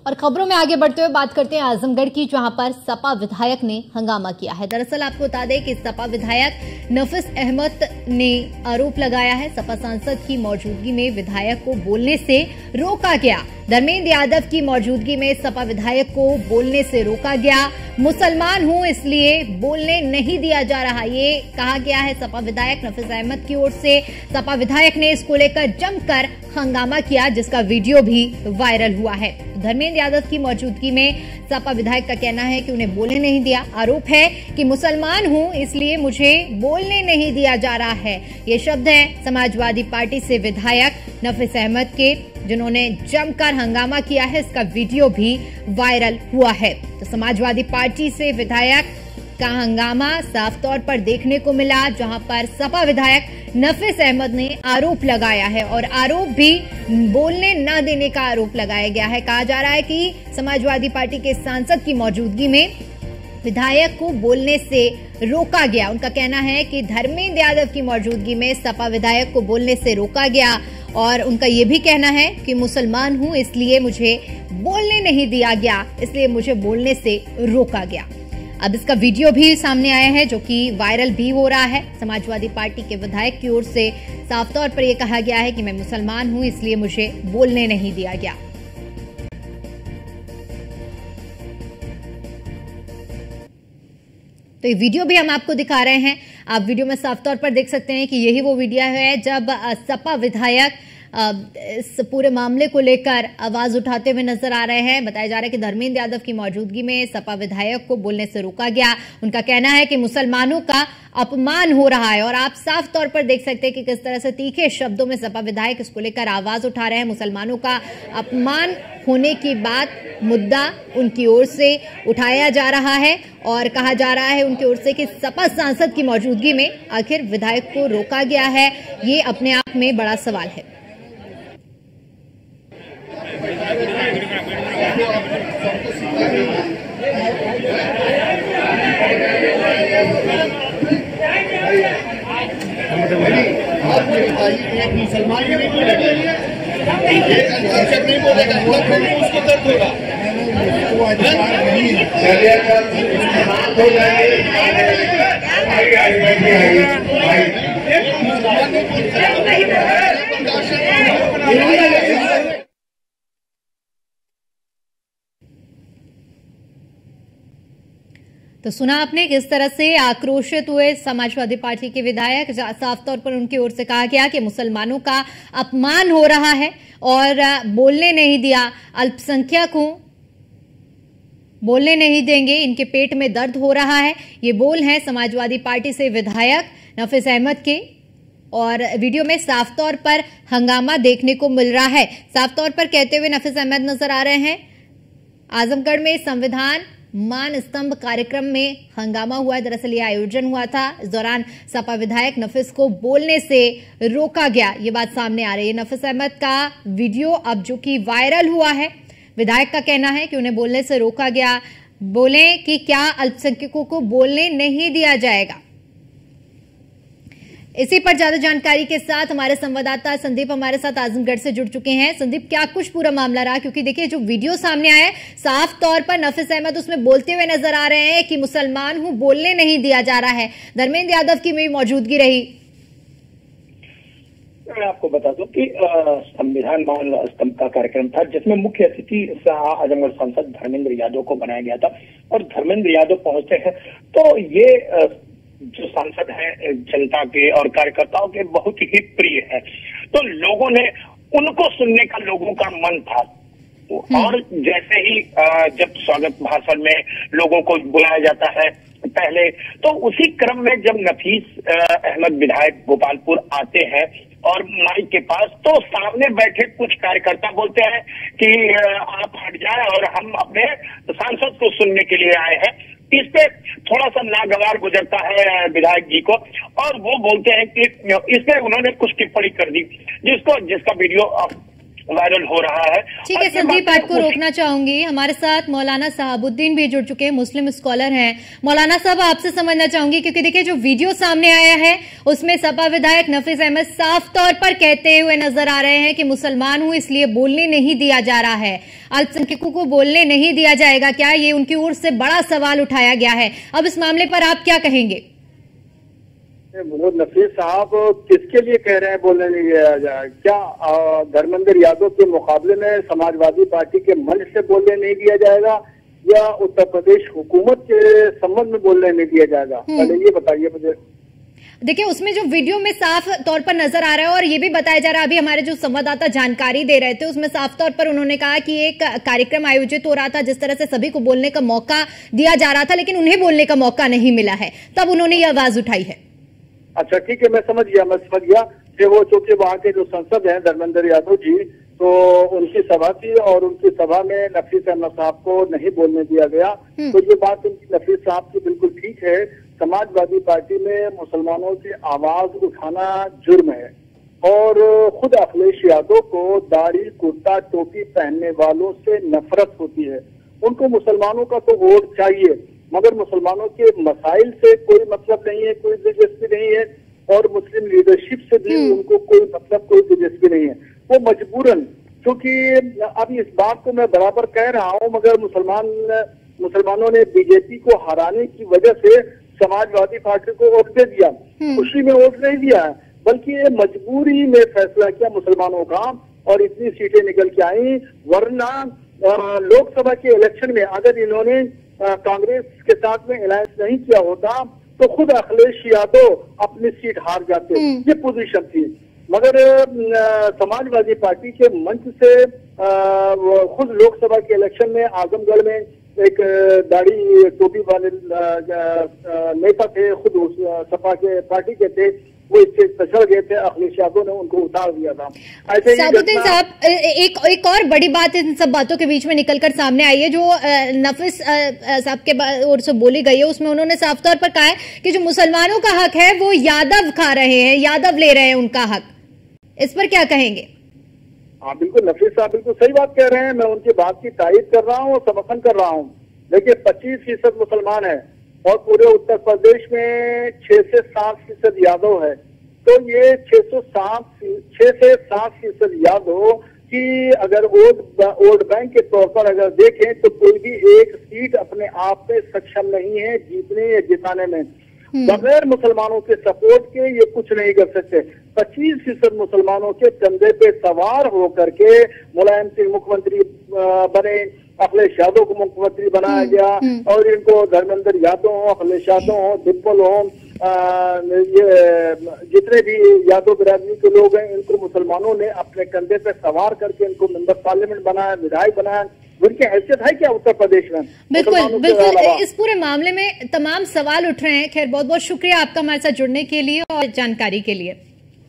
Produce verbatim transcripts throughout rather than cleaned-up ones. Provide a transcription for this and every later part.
और खबरों में आगे बढ़ते हुए बात करते हैं आजमगढ़ की, जहां पर सपा विधायक ने हंगामा किया है। दरअसल आपको बता दें कि सपा विधायक नफीस अहमद ने आरोप लगाया है सपा सांसद की मौजूदगी में विधायक को बोलने से रोका गया। धर्मेंद्र यादव की मौजूदगी में सपा विधायक को बोलने से रोका गया। मुसलमान हूं इसलिए बोलने नहीं दिया जा रहा, ये कहा गया है सपा विधायक नफीस अहमद की ओर से। सपा विधायक ने इसको लेकर जमकर हंगामा किया, जिसका वीडियो भी वायरल हुआ है। धर्मेंद्र यादव की मौजूदगी में सपा विधायक का कहना है कि उन्हें बोलने नहीं दिया। आरोप है कि मुसलमान हूं इसलिए मुझे बोलने नहीं दिया जा रहा है। ये शब्द है समाजवादी पार्टी से विधायक नफीस अहमद के, जिन्होंने जमकर हंगामा किया है। इसका वीडियो भी वायरल हुआ है। तो समाजवादी पार्टी से विधायक का हंगामा साफ तौर पर देखने को मिला, जहां पर सपा विधायक नफीस अहमद ने आरोप लगाया है और आरोप भी बोलने न देने का आरोप लगाया गया है। कहा जा रहा है कि समाजवादी पार्टी के सांसद की मौजूदगी में विधायक को बोलने से रोका गया। उनका कहना है कि धर्मेंद्र यादव की मौजूदगी में सपा विधायक को बोलने से रोका गया और उनका यह भी कहना है कि मुसलमान हूं इसलिए मुझे बोलने नहीं दिया गया, इसलिए मुझे बोलने से रोका गया। अब इसका वीडियो भी सामने आया है, जो कि वायरल भी हो रहा है। समाजवादी पार्टी के विधायक की ओर से साफ तौर पर यह कहा गया है कि मैं मुसलमान हूं इसलिए मुझे बोलने नहीं दिया गया। तो ये वीडियो भी हम आपको दिखा रहे हैं। आप वीडियो में साफ तौर पर देख सकते हैं कि यही वो वीडियो है जब सपा विधायक इस पूरे मामले को लेकर आवाज उठाते हुए नजर आ रहे हैं। बताया जा रहा है कि धर्मेंद्र यादव की मौजूदगी में सपा विधायक को बोलने से रोका गया। उनका कहना है कि मुसलमानों का अपमान हो रहा है और आप साफ तौर पर देख सकते हैं कि किस तरह से तीखे शब्दों में सपा विधायक इसको लेकर आवाज उठा रहे हैं। मुसलमानों का अपमान होने की बात, मुद्दा उनकी ओर से उठाया जा रहा है और कहा जा रहा है उनकी ओर से कि सपा सांसद की मौजूदगी में आखिर विधायक को रोका गया है। ये अपने आप में बड़ा सवाल है। मुसलमान नहीं बोलेगा, नहीं बोलेगा, उसको दर्द होगा। तो सुना आपने किस तरह से आक्रोशित हुए समाजवादी पार्टी के विधायक। साफ तौर पर उनकी ओर से कहा गया कि मुसलमानों का अपमान हो रहा है और बोलने नहीं दिया। अल्पसंख्यक हूं, बोलने नहीं देंगे, इनके पेट में दर्द हो रहा है। ये बोल हैं समाजवादी पार्टी से विधायक नफीस अहमद के और वीडियो में साफ तौर पर हंगामा देखने को मिल रहा है। साफ तौर पर कहते हुए नफीस अहमद नजर आ रहे हैं। आजमगढ़ में संविधान मान स्तंभ कार्यक्रम में हंगामा हुआ है। दरअसल ये आयोजन हुआ था, इस दौरान सपा विधायक नफीस को बोलने से रोका गया, ये बात सामने आ रही है। नफीस अहमद का वीडियो अब जो कि वायरल हुआ है, विधायक का कहना है कि उन्हें बोलने से रोका गया। बोले कि क्या अल्पसंख्यकों को बोलने नहीं दिया जाएगा। इसी पर ज्यादा जानकारी के साथ हमारे संवाददाता संदीप हमारे साथ आजमगढ़ से जुड़ चुके हैं। संदीप, क्या कुछ पूरा मामला रहा? क्योंकि देखिए जो वीडियो सामने आया है, साफ तौर पर नफीस अहमद उसमें बोलते हुए नजर आ रहे हैं कि मुसलमान हूं, बोलने नहीं दिया जा रहा है। धर्मेंद्र यादव की भी मौजूदगी रही। मैं आपको बता दूं कि संविधान मान स्तंभ का कार्यक्रम था, जिसमें मुख्य अतिथि आजमगढ़ सांसद धर्मेंद्र यादव को बनाया गया था और धर्मेंद्र यादव पहुंचते हैं तो ये आ, जो सांसद हैं जनता के और कार्यकर्ताओं के बहुत ही प्रिय है। तो लोगों ने उनको सुनने का लोगों का मन था और जैसे ही जब स्वागत भाषण में लोगों को बुलाया जाता है पहले, तो उसी क्रम में जब नफीस अहमद विधायक गोपालपुर आते हैं और माइक के पास, तो सामने बैठे कुछ कार्यकर्ता बोलते हैं कि आप हट जाएं और हम अपने सांसद को सुनने के लिए आए हैं। इस पे थोड़ा सा नागवार गुजरता है विधायक जी को और वो बोलते हैं कि इस पे उन्होंने कुछ टिप्पणी कर दी, जिसको जिसका वीडियो वायरल हो रहा है। ठीक है संदीप, आपको रोकना चाहूंगी। हमारे साथ मौलाना साहबुद्दीन भी जुड़ चुके हैं, मुस्लिम स्कॉलर हैं। मौलाना साहब, आपसे समझना चाहूंगी क्योंकि देखिए जो वीडियो सामने आया है उसमें सपा विधायक नफीस अहमद साफ तौर पर कहते हुए नजर आ रहे हैं कि मुसलमान हूं इसलिए बोलने नहीं दिया जा रहा है, अल्पसंख्यकों को बोलने नहीं दिया जाएगा। क्या ये उनकी ओर से बड़ा सवाल उठाया गया है? अब इस मामले पर आप क्या कहेंगे? वो नफीस साहब किसके लिए कह रहे हैं बोलने नहीं दिया जाए? क्या धर्मेंद्र यादव के मुकाबले में समाजवादी पार्टी के मंच से बोलने नहीं दिया जाएगा या उत्तर प्रदेश हुकूमत के संबंध में बोलने नहीं दिया जाएगा? पहले ये बताइए मुझे। देखिए उसमें जो वीडियो में साफ तौर पर नजर आ रहा है और ये भी बताया जा रहा है, अभी हमारे जो संवाददाता जानकारी दे रहे थे उसमें साफ तौर पर उन्होंने कहा कि एक कार्यक्रम आयोजित हो रहा था जिस तरह से सभी को बोलने का मौका दिया जा रहा था लेकिन उन्हें बोलने का मौका नहीं मिला है, तब उन्होंने ये आवाज उठाई है। अच्छा ठीक है, मैं समझ गया मैं समझ गया कि वो चूंकि वहाँ के जो सांसद हैं धर्मेंद्र यादव जी, तो उनकी सभा थी और उनकी सभा में नफीस अहमद साहब को नहीं बोलने दिया गया। तो ये बात उनकी नफीस साहब की बिल्कुल ठीक है। समाजवादी पार्टी में मुसलमानों की आवाज उठाना जुर्म है और खुद अखिलेश यादव को दाढ़ी कुर्ता टोपी पहनने वालों से नफरत होती है। उनको मुसलमानों का तो वोट चाहिए मगर मुसलमानों के मसाइल से कोई मतलब नहीं है, कोई दिलचस्पी नहीं है और मुस्लिम लीडरशिप से भी उनको कोई मतलब कोई दिलचस्पी नहीं है। वो मजबूरन, क्योंकि अब इस बात को मैं बराबर कह रहा हूँ मगर मुसलमान मुसलमानों ने बीजेपी को हराने की वजह से समाजवादी पार्टी को वोट दे दिया, खुशी में वोट नहीं दिया है बल्कि ये मजबूरी में फैसला किया मुसलमानों का और इतनी सीटें निकल के आई। वरना लोकसभा के इलेक्शन में अगर इन्होंने कांग्रेस के साथ में अलायंस नहीं किया होता तो खुद अखिलेश यादव अपनी सीट हार जाते। ये पोजीशन थी मगर समाजवादी पार्टी के मंच से आ, खुद लोकसभा के इलेक्शन में आजमगढ़ में एक दाढ़ी टोपी वाले नेता थे, खुद उस सपा के पार्टी के थे, वो इससे पिछड़ गए थे, अखिलेश यादव ने उनको उतार दिया था। ऐसे साहबुद्दीन साहब, एक एक और बड़ी बात इन सब बातों के बीच में निकलकर सामने आई है जो नफीस साहब के ओर से बोली गई है, उसमें उन्होंने साफ तौर पर कहा है कि जो मुसलमानों का हक है वो यादव खा रहे हैं, यादव ले रहे हैं उनका हक। इस पर क्या कहेंगे? हाँ बिल्कुल, नफीस साहब बिल्कुल सही बात कह रहे हैं, मैं उनकी बात की तारीफ कर रहा हूँ और समर्थन कर रहा हूँ। देखिए पच्चीस फीसद मुसलमान है और पूरे उत्तर प्रदेश में छह से सात फीसद यादव है, तो ये छह सौ सात छह से सात फीसद यादव की अगर वोट वोट बैंक के तौर पर अगर देखें तो कोई भी एक सीट अपने आप में सक्षम नहीं है जीतने या जिताने में। बगैर मुसलमानों के सपोर्ट के ये कुछ नहीं कर सकते। पच्चीस फीसद मुसलमानों के कंधे पे सवार होकर के मुलायम सिंह मुख्यमंत्री बने, अखिलेश यादव को मुख्यमंत्री बनाया गया और इनको धर्मेंद्र यादव हो, अखिलेश यादव हो, डिम्पल हो, ये जितने भी यादव बिरादरी के लोग हैं इनको मुसलमानों ने अपने कंधे पे सवार करके इनको मेंबर पार्लियामेंट बनाया, विधायक बनाया। उनकी हैसियत है क्या उत्तर प्रदेश में? बिल्कुल बिल्कुल, इस पूरे मामले में तमाम सवाल उठ रहे हैं। खैर बहुत बहुत शुक्रिया आपका हमारे साथ जुड़ने के लिए और जानकारी के लिए।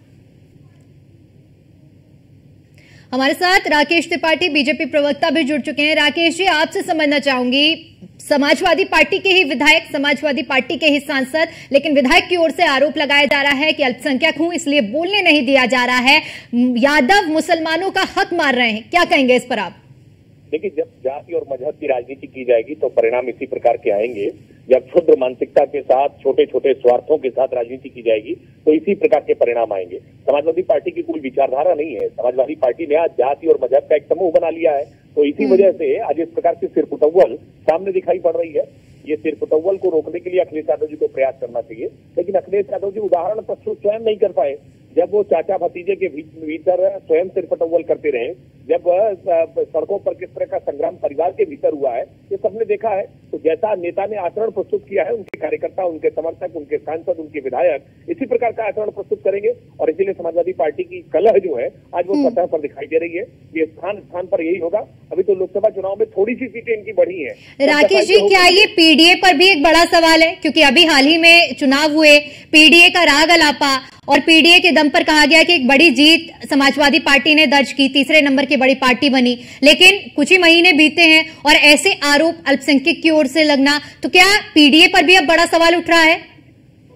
हमारे साथ राकेश त्रिपाठी बीजेपी प्रवक्ता भी जुड़ चुके हैं। राकेश जी, आपसे समझना चाहूंगी, समाजवादी पार्टी के ही विधायक, समाजवादी पार्टी के ही सांसद, लेकिन विधायक की ओर से आरोप लगाया जा रहा है कि अल्पसंख्यक हूं इसलिए बोलने नहीं दिया जा रहा है, यादव मुसलमानों का हक मार रहे हैं, क्या कहेंगे इस पर आप? देखिए, जब जाति और मजहब की राजनीति की जाएगी तो परिणाम इसी प्रकार के आएंगे। जब क्षुद्र मानसिकता के साथ, छोटे छोटे स्वार्थों के साथ राजनीति की जाएगी तो इसी प्रकार के परिणाम आएंगे। समाजवादी पार्टी की कोई विचारधारा नहीं है। समाजवादी पार्टी ने आज जाति और मजहब का एक समूह बना लिया है, तो इसी वजह से आज इस प्रकार की सिरपुटव्वल सामने दिखाई पड़ रही है। ये सिरपुटव्वल को रोकने के लिए अखिलेश यादव जी को प्रयास करना चाहिए, लेकिन अखिलेश यादव जी उदाहरण प्रस्तुत स्वयं नहीं कर पाए। जब वो चाचा भतीजे के भीतर स्वयं सिरपुटव्वल करते रहे, जब सड़कों पर किस तरह का संग्राम परिवार के भीतर हुआ है ये सबने देखा है। तो जैसा नेता ने आचरण प्रस्तुत किया है, उनके कार्यकर्ता, उनके समर्थक, उनके सांसद, उनके विधायक इसी प्रकार का आचरण प्रस्तुत करेंगे और इसीलिए समाजवादी पार्टी की कलह जो है आज वो सतह पर दिखाई दे रही है। ये स्थान स्थान पर यही होगा। अभी तो लोकसभा चुनाव में थोड़ी सी सीटें इनकी बढ़ी है। राकेश जी, क्या ये पीडीए पर भी एक बड़ा सवाल है? क्योंकि अभी हाल ही में चुनाव हुए, पीडीए का राग अलापा और पीडीए के दम पर कहा गया कि एक बड़ी जीत समाजवादी पार्टी ने दर्ज की, तीसरे नंबर की बड़ी पार्टी बनी, लेकिन कुछ ही महीने बीते हैं और ऐसे आरोप अल्पसंख्यक की ओर से लगना, तो क्या पीडीए पर भी अब बड़ा सवाल उठ रहा है?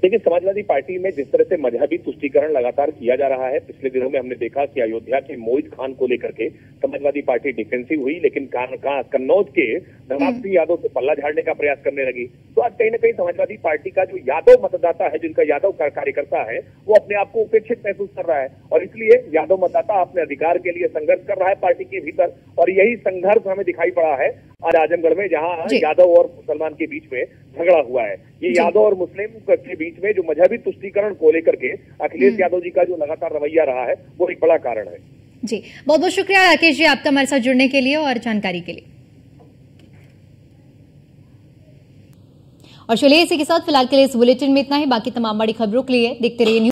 देखिए, समाजवादी पार्टी में जिस तरह से मजहबी तुष्टीकरण लगातार किया जा रहा है, पिछले दिनों में हमने देखा कि अयोध्या के मोहित खान को लेकर के समाजवादी पार्टी डिफेंसिव हुई, लेकिन कन्नौज के नवाब सिंह यादव से पल्ला झाड़ने का प्रयास करने लगी। तो आज कहीं ना कहीं समाजवादी पार्टी का जो यादव मतदाता है, जिनका यादव कार्यकर्ता है, वो अपने आप को उपेक्षित महसूस कर रहा है और इसलिए यादव मतदाता अपने अधिकार के लिए संघर्ष कर रहा है पार्टी के भीतर। और यही संघर्ष हमें दिखाई पड़ा है आज आजमगढ़ में, जहां यादव और मुसलमान के बीच में झगड़ा हुआ है। ये यादव और मुस्लिम के बीच में जो मजहबी तुष्टीकरण को लेकर के अखिलेश यादव जी का जो लगातार रवैया रहा है, वो एक बड़ा कारण है। जी, बहुत बहुत शुक्रिया राकेश जी आपका हमारे साथ जुड़ने के लिए और जानकारी के लिए। और चलिए इसी के साथ फिलहाल के लिए इस बुलेटिन में इतना ही। बाकी तमाम बड़ी खबरों के लिए देखते रहिए।